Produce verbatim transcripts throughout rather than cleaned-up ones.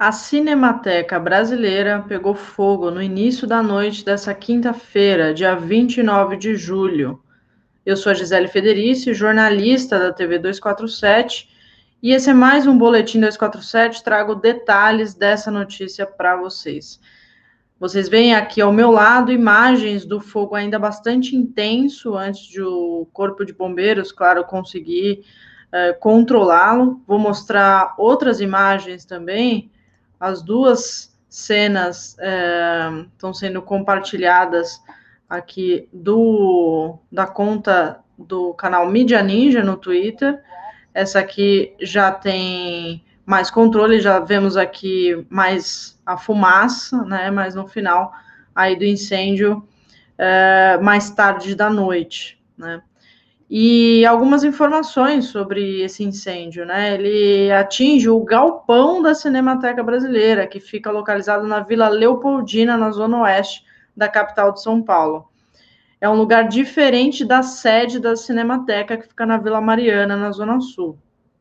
A Cinemateca Brasileira pegou fogo no início da noite dessa quinta-feira, dia vinte e nove de julho. Eu sou a Gisele Federici, jornalista da T V duzentos e quarenta e sete, e esse é mais um Boletim duzentos e quarenta e sete. Trago detalhes dessa notícia para vocês. Vocês veem aqui ao meu lado imagens do fogo ainda bastante intenso, antes de o Corpo de Bombeiros, claro, conseguir uh, controlá-lo. Vou mostrar outras imagens também. As duas cenas uh, estão sendo compartilhadas aqui do, da conta do canal Mídia Ninja no Twitter. Essa aqui já tem mais controle, já vemos aqui mais a fumaça, né? Mas no final aí do incêndio, é, mais tarde da noite, né? E algumas informações sobre esse incêndio, né? Ele atinge o galpão da Cinemateca Brasileira, que fica localizado na Vila Leopoldina, na zona oeste da capital de São Paulo. É um lugar diferente da sede da Cinemateca, que fica na Vila Mariana, na zona sul.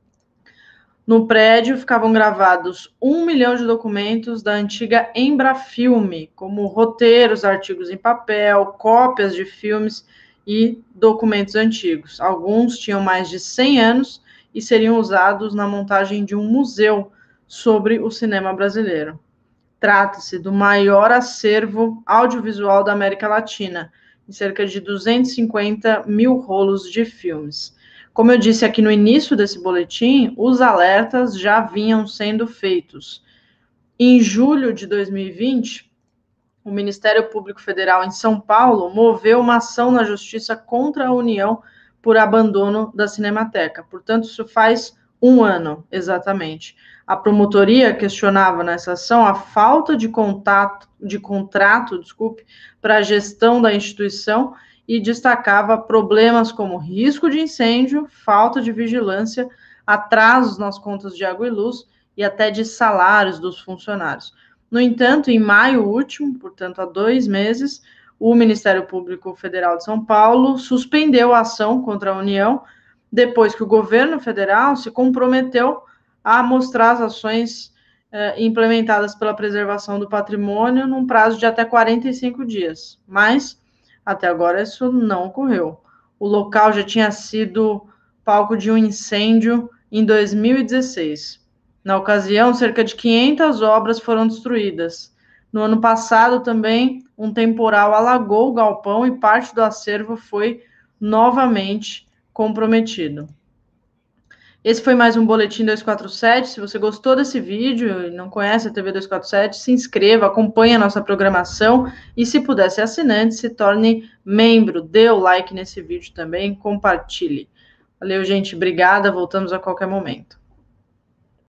No prédio ficavam gravados um milhão de documentos da antiga Embrafilme, como roteiros, artigos em papel, cópias de filmes e documentos antigos. Alguns tinham mais de cem anos e seriam usados na montagem de um museu sobre o cinema brasileiro. Trata-se do maior acervo audiovisual da América Latina, em cerca de duzentos e cinquenta mil rolos de filmes. Como eu disse aqui no início desse boletim, os alertas já vinham sendo feitos. Em julho de dois mil e vinte, o Ministério Público Federal em São Paulo moveu uma ação na Justiça contra a União por abandono da Cinemateca. Portanto, isso faz um ano, exatamente. A promotoria questionava nessa ação a falta de contato, de contrato, desculpe, para a gestão da instituição e destacava problemas como risco de incêndio, falta de vigilância, atrasos nas contas de água e luz e até de salários dos funcionários. No entanto, em maio último, portanto há dois meses, o Ministério Público Federal de São Paulo suspendeu a ação contra a União, depois que o governo federal se comprometeu a mostrar as ações eh, implementadas pela preservação do patrimônio num prazo de até quarenta e cinco dias. Mas até agora isso não ocorreu. O local já tinha sido palco de um incêndio em dois mil e dezesseis. Na ocasião, cerca de quinhentas obras foram destruídas. No ano passado, também, um temporal alagou o galpão e parte do acervo foi novamente comprometido. Esse foi mais um Boletim duzentos e quarenta e sete. Se você gostou desse vídeo e não conhece a T V duzentos e quarenta e sete, se inscreva, acompanhe a nossa programação e, se puder ser assinante, se torne membro. Dê o like nesse vídeo também, compartilhe. Valeu, gente. Obrigada. Voltamos a qualquer momento.